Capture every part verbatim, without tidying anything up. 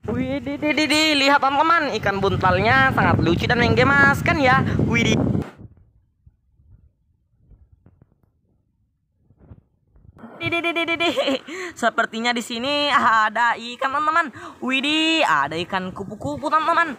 Wih, di, di, di, di, lihat teman-teman, ikan buntalnya sangat lucu dan menggemaskan ya. Wih, di. Di, di, di, di, di, di. Sepertinya di sini ada ikan teman-teman. Wih, di, ada ikan kupu-kupu teman-teman.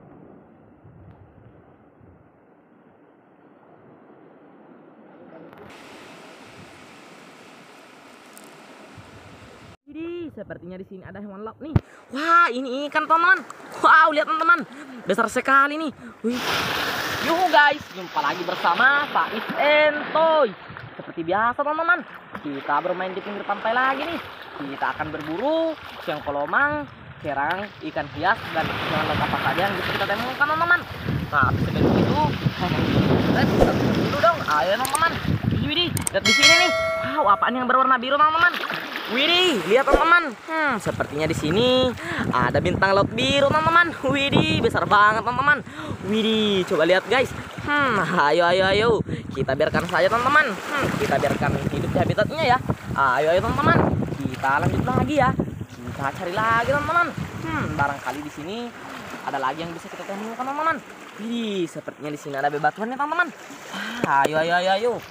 Widih, sepertinya di sini ada hewan laut nih. Wah, ini ikan teman-teman. Wow, lihat teman-teman, besar sekali nih. Wih. Yuk guys, jumpa lagi bersama Faiz and Toy. Seperti biasa teman-teman, kita bermain di pinggir pantai lagi nih. Kita akan berburu siang kolomang, kerang, ikan hias, dan hewan laut apa saja yang bisa kita temukan teman-teman. Nah, sebelum itu, kita bisa dulu dong. Ayo teman-teman. Widih, lihat di sini nih. Wow, apaan yang berwarna biru teman-teman? Widih, lihat teman-teman. Hmm, sepertinya di sini ada bintang laut biru teman-teman. Widih, besar banget teman-teman. Widih, coba lihat guys. Hmm, ayo ayo ayo. Kita biarkan saja teman-teman. Hmm, kita biarkan hidup di habitatnya ya. Ayo ayo teman-teman. Kita lanjut lagi ya. Kita cari lagi teman-teman. Hmm, barangkali di sini ada lagi yang bisa kita temukan teman-teman. Widih, sepertinya di sini ada bebatuannya teman-teman. Ah, ayo ayo ayo ayo.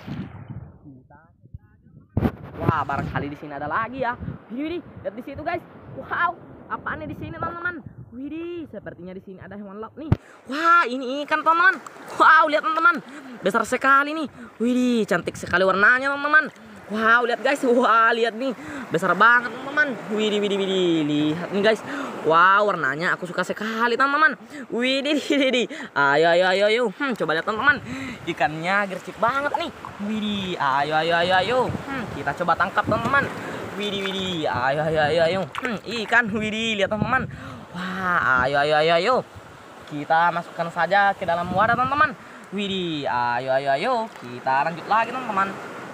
Wah, barangkali di sini ada lagi ya. Widih, widih, lihat di situ guys. Wow, apaan nih di sini teman-teman? Widih, sepertinya di sini ada hewan laut nih. Wah, ini ikan teman-teman. Wow, lihat teman-teman, besar sekali nih. Widih, cantik sekali warnanya teman-teman. Wow, lihat guys. Wah, lihat nih, besar banget teman-teman. Widih, widih, widih, lihat nih guys. Wow, warnanya aku suka sekali teman-teman. Widih, widih, widih. Ayo, ayo, ayo, ayo. Hmm, coba lihat teman-teman. Ikannya gersik banget nih. Widih, ayo, ayo, ayo, ayo. Hmm, kita coba tangkap teman-teman. Widih, widih. Ayo, ayo, ayo, ayo. Hmm, ikan. Widih, lihat teman-teman. Wah, ayo, ayo, ayo, ayo. Kita masukkan saja ke dalam wadah teman-teman. Widih, ayo, ayo, ayo. Kita lanjut lagi teman-teman.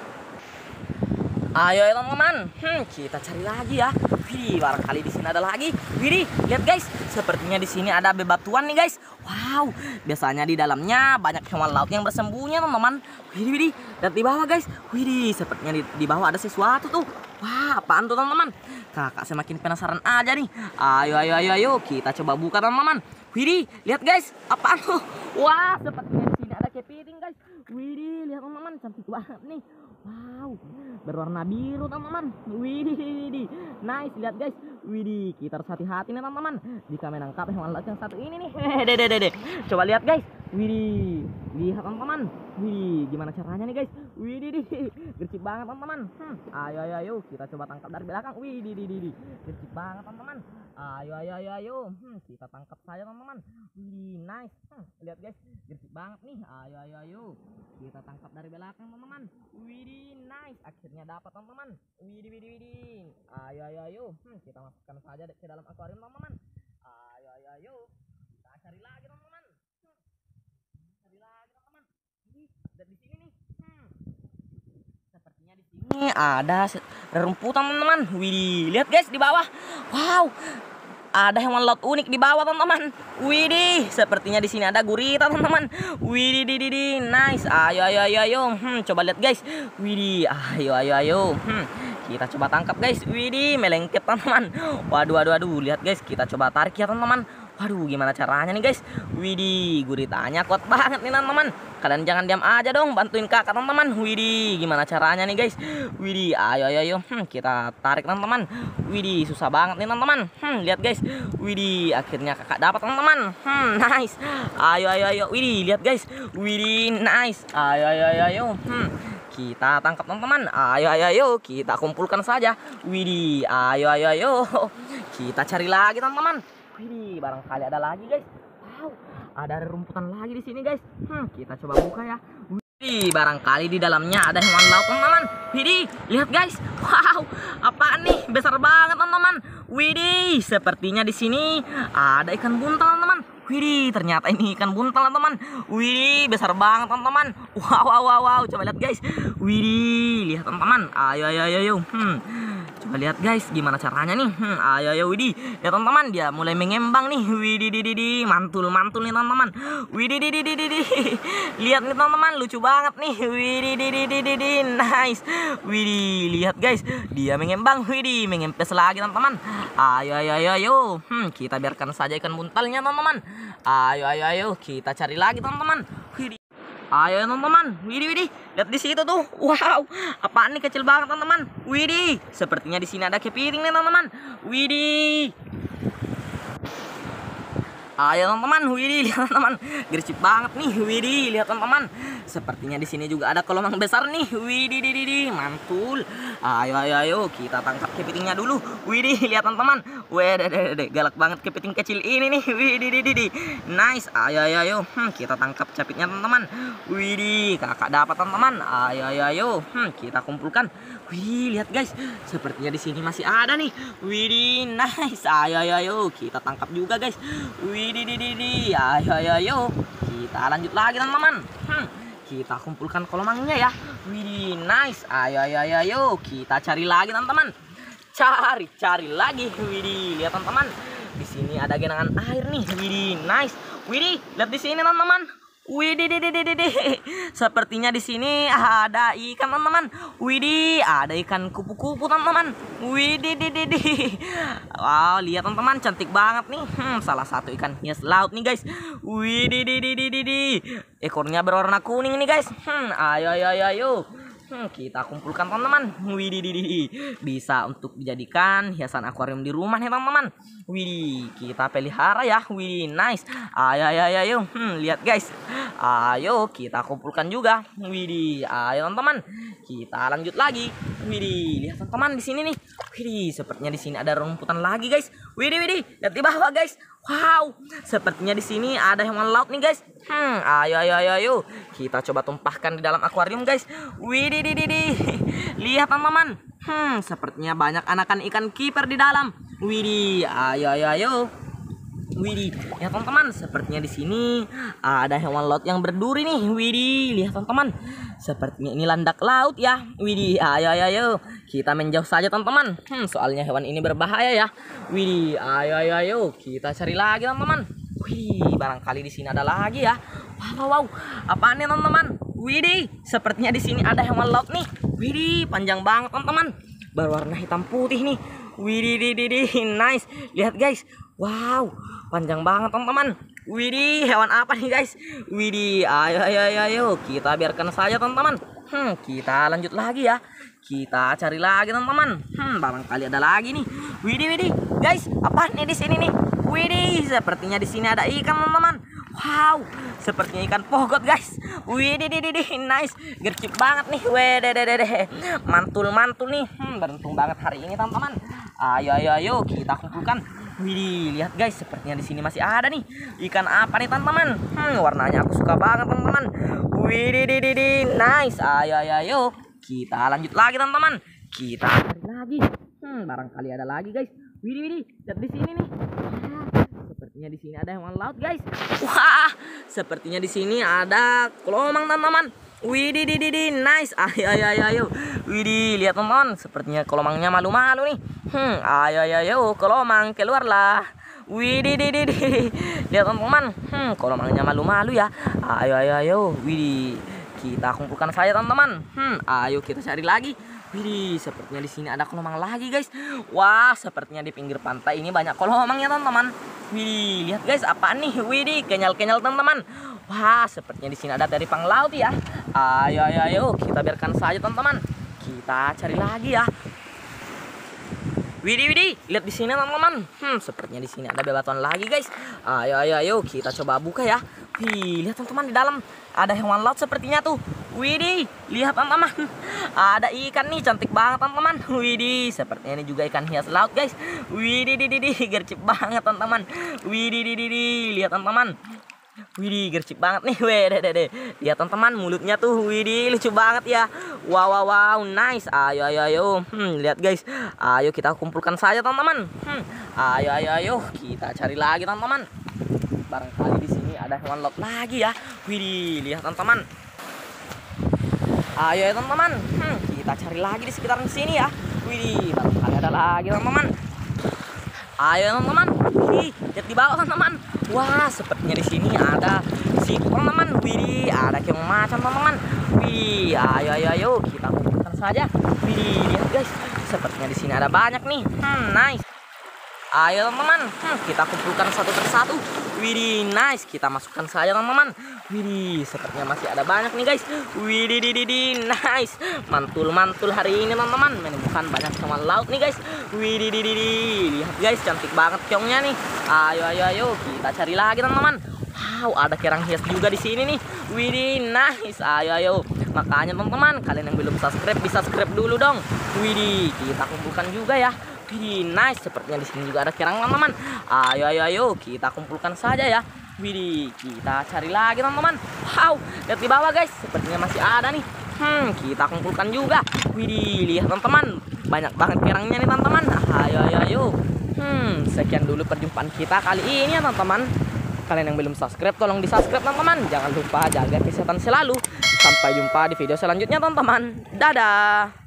Ayo ya teman-teman, hmm, kita cari lagi ya. Widih, barangkali di sini ada lagi. Widih, lihat guys, sepertinya di sini ada bebatuan nih guys. Wow, biasanya di dalamnya banyak hewan laut yang bersembunyi teman-teman. Widih, widih, lihat di bawah guys. Widih, sepertinya di, di bawah ada sesuatu tuh. Wah, apaan tuh teman-teman? Kakak semakin penasaran aja nih. Ayo, ayo, ayo, ayo, kita coba buka teman-teman. Widih, lihat guys, apaan tuh? Wah, sepertinya di sini ada kepiting guys. Widih, lihat teman-teman, cantik banget nih. Wow, berwarna biru teman-teman. Widih, nice, lihat guys. Widih, kita harus hati-hati nih teman-teman jika menangkap hewan laut yang satu ini nih. Dede, dede, coba lihat guys. Widih, lihat teman-teman. Widih, gimana caranya nih guys? Widih, gersik banget teman-teman. Hmm, ayo, ayo, ayo, kita coba tangkap dari belakang. Widih, widih, gersik banget teman-teman. Ayo, ayo, ayo, ayo. Hmm, kita tangkap saja teman-teman. Widih, nice. Hmm, lihat guys, gersik banget nih. Ayo, ayo, ayo. Kita tangkap dari belakang teman-teman. Widih, nice. Akhirnya dapat teman-teman. Widih, widih, widih. Ayo, ayo, ayo. Hmm, kita masukkan saja ke dalam akuarium teman-teman. Ayo, ayo, ayo. Kita cari lagi teman-teman. Hmm, cari lagi teman-teman. Dan di sini nih. Hmm. Sepertinya di sini ada rerumputan teman-teman. Widih, lihat guys di bawah. Wow. Ada hewan laut unik di bawah teman-teman. Widih, sepertinya di sini ada gurita teman-teman. Widih, di, di, di, nice. Ayo, ayo, ayo, ayo. Hmm, coba lihat guys. Widih, ayo, ayo, ayo. Hmm, kita coba tangkap guys. Widih, melengket teman-teman. Waduh, waduh, waduh. Lihat guys, kita coba tarik ya teman-teman. Waduh, gimana caranya nih guys? Widih, guritanya kuat banget nih teman-teman. Kalian jangan diam aja dong, bantuin kakak teman-teman. Widih, gimana caranya nih guys? Widih, ayo, ayo, ayo. Hmm, kita tarik teman-teman. Widih, susah banget nih teman-teman. Hmm, lihat guys. Widih, akhirnya kakak dapat teman-teman. Hmm, nice. Ayo, ayo, ayo. Widih, lihat guys. Widih, nice. Ayo, ayo, ayo, ayo. Hmm, kita tangkap teman-teman. Ayo, ayo, ayo. Kita kumpulkan saja. Widih, ayo, ayo, ayo. Kita cari lagi teman-teman. Widih, barangkali ada lagi guys. Wow, ada rumputan lagi di sini guys. Hmm, kita coba buka ya. Widih, barangkali di dalamnya ada hewan laut teman-teman. Widih, lihat guys. Wow, apaan nih? Besar banget teman-teman. Widih, sepertinya di sini ada ikan buntal teman-teman. Widih, ternyata ini ikan buntal teman-teman. Widih, besar banget teman-teman. Wow, wow, wow, wow. Coba lihat guys. Widih, lihat teman-teman. Ayo, ayo, ayo, ayo. Hmm. coba lihat guys gimana caranya nih. Hmm, ayo ayo widih. Ya teman-teman, dia mulai mengembang nih. Widih di di mantul mantul nih teman-teman. Widih di di di lihat nih teman-teman, lucu banget nih. Widih di di di nice. Widih, lihat guys, dia mengembang. Widih, mengempes lagi teman-teman. Ayo ayo ayo ayo. Hmm, kita biarkan saja ikan buntalnya teman-teman. Ayo ayo ayo, kita cari lagi teman-teman. Widih. Ayo teman-teman, widih widih, lihat di situ tuh. Wow, apaan nih, kecil banget teman-teman. Widih, sepertinya di sini ada kepiting nih teman-teman. Widih. Ayo teman-teman, widih, lihat teman-teman, gersip banget nih. Widih, lihat teman-teman, sepertinya di sini juga ada kolamang besar nih. Widih, di di mantul. Ayo ayo ayo, kita tangkap kepitingnya dulu. Widih, lihat teman-teman, weh, galak banget kepiting kecil ini nih. Widih, di di nice. Ayo ayo ayo, hmm, kita tangkap capitnya teman-teman. Widih, kakak dapat teman-teman. Ayo ayo ayo, hmm, kita kumpulkan. Widih, lihat guys, sepertinya di sini masih ada nih. Widih, nice. Ayo ayo ayo, kita tangkap juga guys. Widih, di di di, ayo ayo ayo, kita lanjut lagi teman-teman. Hmm, kita kumpulkan kolamangnya ya. Widih, nice. Ayo ayo ayo ayo, kita cari lagi teman-teman. Cari cari lagi. Widih, lihat teman-teman, di sini ada genangan air nih. Widih, nice. Widih, lihat di sini teman-teman. Widih, di di di di, sepertinya di sini ada ikan teman-teman. Widih, ada ikan kupu-kupu teman-teman. Widih, di di di. Wow, lihat teman-teman, cantik banget nih. Hmm, salah satu ikan hias laut nih guys. Widih, di di di di di. Ekornya berwarna kuning nih guys. Hmm, ayo ayo ayo ayo. Hmm, kita kumpulkan teman-teman. Widih, di di di. Bisa untuk dijadikan hiasan akuarium di rumah nih teman-teman. Widih, kita pelihara ya. Widih, nice. Ayo ayo ayo ayo. Hmm, lihat guys. Ayo kita kumpulkan juga. Widih, ayo teman-teman, kita lanjut lagi. Widih, lihat teman-teman di sini nih. Widih, sepertinya di sini ada rumputan lagi guys. Widih widih, lihat di bawah guys. Wow, sepertinya di sini ada hewan laut nih guys. Hmm, ayo ayo ayo ayo, kita coba tumpahkan di dalam akuarium guys. Widih di di di. Lihat teman-teman. Hmm, sepertinya banyak anakan ikan kiper di dalam. Widih, ayo ayo ayo. Widih, ya teman-teman, sepertinya di sini ada hewan laut yang berduri nih. Widih, lihat teman-teman, sepertinya ini landak laut ya. Widih, ayo ayo ayo, kita menjauh saja teman-teman. Hmm, soalnya hewan ini berbahaya ya. Widih, ayo ayo ayo, kita cari lagi teman-teman. Wih, barangkali di sini ada lagi ya. Wow, wow, wow. Apaan nih teman-teman? Widih, sepertinya di sini ada hewan laut nih. Widih, panjang banget teman-teman, berwarna hitam putih nih. Widih, di di di, nice. Lihat guys, wow, panjang banget teman-teman. Widih, hewan apa nih guys? Widih, ayo ayo ayo ayo, kita biarkan saja teman-teman. Hmm, kita lanjut lagi ya. Kita cari lagi teman-teman. Hmm, barangkali ada lagi nih. Widih widih, guys, apa nih di sini nih? Widih, sepertinya di sini ada ikan teman-teman. Wow, sepertinya ikan pogot guys. Widih, di di di, nice, gercep banget nih. Wede, de de de, mantul mantul nih. Hmm, beruntung banget hari ini teman-teman. Ayo ayo ayo, kita kumpulkan. Widih, lihat guys, sepertinya di sini masih ada nih. Ikan apa nih teman-teman? Hmm, warnanya aku suka banget teman-teman. Widih, di di di, nice. Ayo ayo ayo, kita lanjut lagi teman-teman. Kita cari lagi. Hmm, barangkali ada lagi guys. Widih widih, lihat di sini nih. Sepertinya di sini ada hewan laut guys. Wah, sepertinya di sini ada kelomang teman-teman. Widih, di di di, nice. Ayo ayo ayo ayo. Widih, lihat teman-teman, sepertinya kelomangnya malu-malu nih. Hmm, ayo ayo ayo, kelomang keluarlah. Widih, di di di. Lihat teman-teman, hmm, kelomangnya malu-malu ya. Ayo ayo ayo. Widih, kita kumpulkan saja teman-teman. Hmm, ayo kita cari lagi. Widih, sepertinya di sini ada kelomang lagi guys. Wah, sepertinya di pinggir pantai ini banyak kelomang ya teman-teman. Widih, lihat guys, apa nih? Widih, kenyal-kenyal teman-teman. Wah, sepertinya di sini ada teripang laut ya. Ayo ayo ayo, kita biarkan saja teman-teman. Kita cari lagi ya. Widih widih, lihat di sini teman-teman. Hmm, sepertinya di sini ada bebatuan lagi guys. Ayo ayo ayo, kita coba buka ya. Wih, lihat teman-teman, di dalam ada hewan laut sepertinya tuh. Widih, lihat teman-teman, ada ikan nih, cantik banget teman-teman. Widih, sepertinya ini juga ikan hias laut guys. Widih, di di di, gercep banget teman-teman. Widih, di di di, lihat teman-teman. Widih, gercep banget nih. Weh, deh, deh, deh. Lihat teman-teman, mulutnya tuh. Widih, lucu banget ya. Wow, wow, wow, nice. Ayo, ayo, ayo. Hmm, lihat guys. Ayo kita kumpulkan saja teman-teman. Hmm, ayo, ayo, ayo. Kita cari lagi teman-teman. Barangkali di sini ada hewan laut lagi ya. Widih, lihat teman-teman. Ayo ya teman-teman. Hmm, kita cari lagi di sekitaran sini ya. Wih, barangkali ada lagi teman-teman. Ayo teman-teman, wih, lihat di bawah teman-teman. Wah, sepertinya di sini ada siku teman-teman. Wih, ada keong macan teman-teman. Wih, ayo ayo ayo kita kumpulkan saja. Wih, lihat guys, sepertinya di sini ada banyak nih. Hmm, nice. Ayo teman-teman, hmm, kita kumpulkan satu persatu. Widih, nice. Kita masukkan saja teman-teman. Widih, sepertinya masih ada banyak nih guys. Widih, di, di, di, nice. Mantul-mantul hari ini teman-teman. Menemukan banyak hewan laut nih guys. Widih, di, di, di. Lihat guys, cantik banget keongnya nih. Ayo, ayo, ayo, kita cari lagi teman-teman. Wow, ada kerang hias juga di sini nih. Widih, nice. Ayo, ayo. Makanya teman-teman, kalian yang belum subscribe bisa subscribe dulu dong. Widih, kita kumpulkan juga ya. Widih, nice. Sepertinya di sini juga ada kerang teman-teman. Ayo, ayo, ayo, kita kumpulkan saja ya. Widih, kita cari lagi teman-teman. Wow, lihat di bawah guys. Sepertinya masih ada nih. Hmm, kita kumpulkan juga. Widih, lihat teman-teman. Banyak banget kerangnya nih teman-teman. Ayo, ayo, ayo. Hmm, sekian dulu perjumpaan kita kali ini ya teman-teman. Kalian yang belum subscribe, tolong di subscribe teman-teman. Jangan lupa jaga kesehatan selalu. Sampai jumpa di video selanjutnya teman-teman. Dadah.